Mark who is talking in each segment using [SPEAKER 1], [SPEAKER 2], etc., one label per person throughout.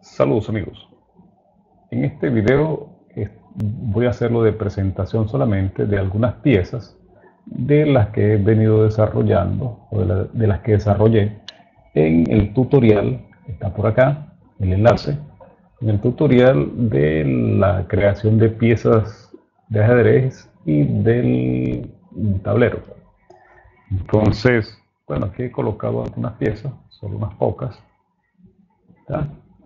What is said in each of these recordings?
[SPEAKER 1] Saludos amigos, en este video voy a hacerlo de presentación solamente de algunas piezas de las que he venido desarrollando o de las que desarrollé en el tutorial, está por acá el enlace, en el tutorial de la creación de piezas de ajedrez y del tablero. Entonces, bueno, aquí he colocado algunas piezas, solo unas pocas, ¿está?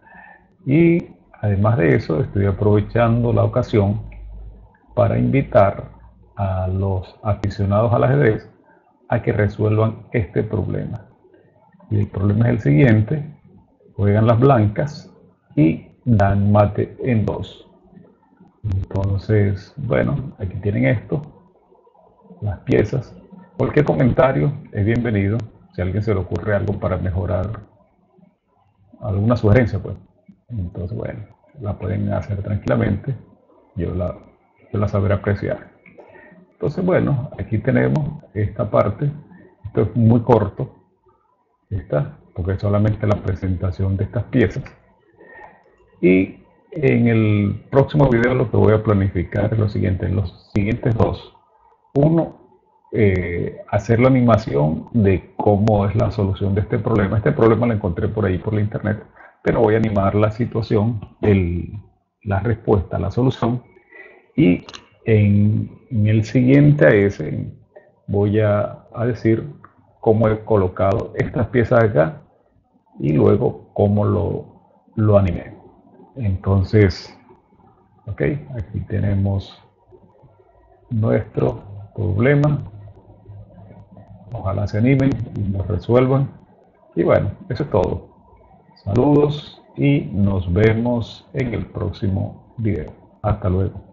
[SPEAKER 1] Y además de eso, estoy aprovechando la ocasión para invitar a los aficionados al ajedrez a que resuelvan este problema. Y el problema es el siguiente: juegan las blancas y dan mate en 2. Entonces, bueno, aquí tienen esto, las piezas. Cualquier comentario es bienvenido. Si a alguien se le ocurre algo para mejorar, alguna sugerencia, pues, entonces, bueno, la pueden hacer tranquilamente. Yo la sabré apreciar. Entonces, bueno, aquí tenemos esta parte. Esto es muy corto, porque es solamente la presentación de estas piezas. Y en el próximo video lo que voy a planificar es lo siguiente, en los siguientes dos. Uno, hacer la animación de cómo es la solución de este problema. Este problema lo encontré por ahí por la internet, pero voy a animar la situación, la respuesta, la solución. Y en el siguiente a ese voy a decir cómo he colocado estas piezas acá y luego cómo lo animé. Entonces, ok, aquí tenemos nuestro problema. Ojalá se animen y lo resuelvan. Y bueno, eso es todo. Saludos y nos vemos en el próximo video. Hasta luego.